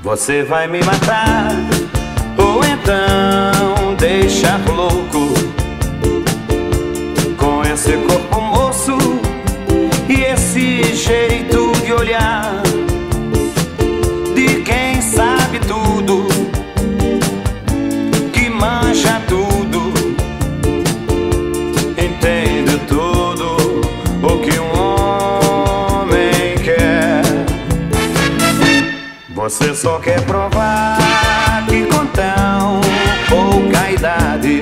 Você vai me matar ou então deixar louco com esse corpo moço e esse jeito de olhar de quem sabe tudo, que manja tudo, entende tudo o que um homem quer. Você só quer provar que com tão pouca idade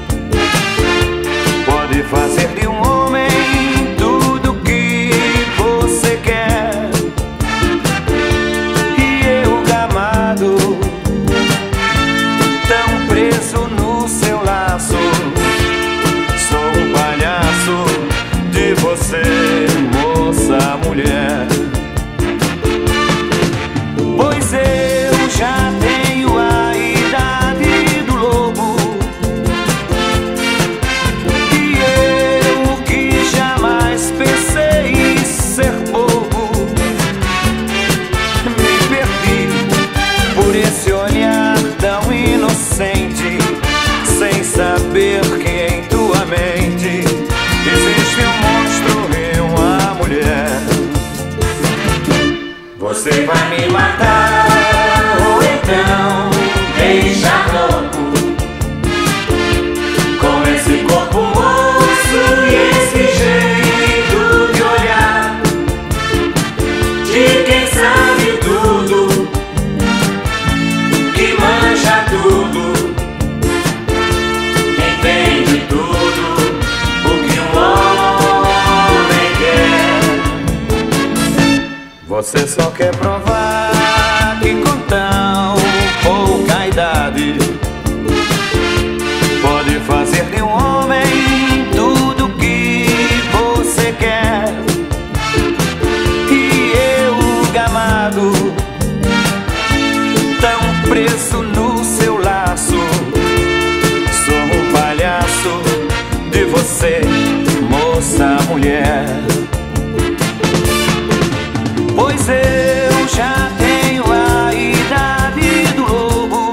pode fazer de um homem tudo que você quer. E eu, gamado, tão preso no seu laço, sou um palhaço de você, moça, mulher. Pois eu já tenho a idade do lobo, e eu que jamais pensei em ser bobo, me perdi por esse olhar tão inocente, sem saber que em tua mente existe um monstro e uma mulher. Você vai me matar ou então deixar louco com esse corpo moço e esse jeito de olhar de quem sabe tudo, que manja tudo, entende tudo o que um homem quer. Você só quer provar que com tão pouca idade pode fazer de um homem tudo que você quer. E eu, gamado, tão preso no seu laço, sou um palhaço de você, moça, mulher. Pois eu já tenho a idade do lobo,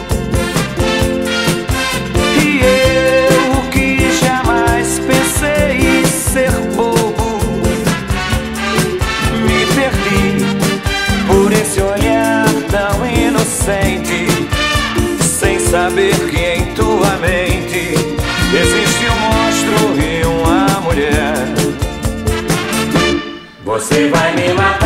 e eu que jamais pensei em ser bobo, me perdi por esse olhar tão inocente, sem saber que em tua mente existe um monstro e uma mulher. Você vai me matar